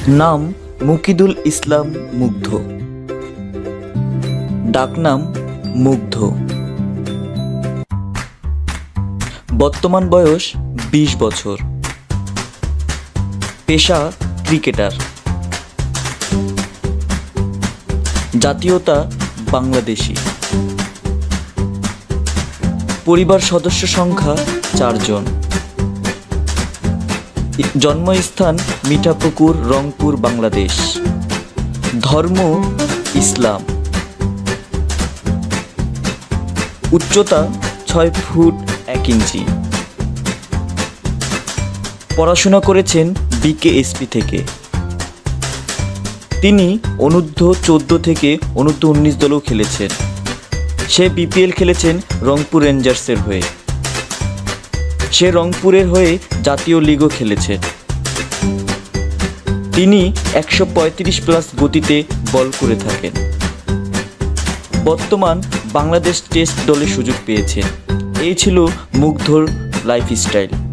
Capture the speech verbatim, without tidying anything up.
নাম মুকিদুল ইসলাম মুগ্ধ, ডাকনাম মুগ্ধ। বর্তমান বয়স বিশ বছর। পেশা ক্রিকেটার। জাতীয়তা বাংলাদেশি। পরিবার সদস্য সংখ্যা চারজন। জন্মস্থান মিঠাপুকুর, রংপুর, বাংলাদেশ। ধর্ম ইসলাম। উচ্চতা ছয় ফুট এক ইঞ্চি। পড়াশোনা করেছেন বিকেএসপি থেকে। তিনি অনূর্ধ্ব চোদ্দ থেকে অনূর্ধ্ব উনিশ দলেও খেলেছেন। সে বিপিএল খেলেছেন রংপুর রেঞ্জার্সের হয়ে। সে রংপুরের হয়ে জাতীয় লিগও খেলেছেন। তিনি একশো পঁয়ত্রিশ প্লাস গতিতে বল করে থাকেন। বর্তমান বাংলাদেশ টেস্ট দলে সুযোগ পেয়েছেন। এই ছিল মুগ্ধর লাইফস্টাইল।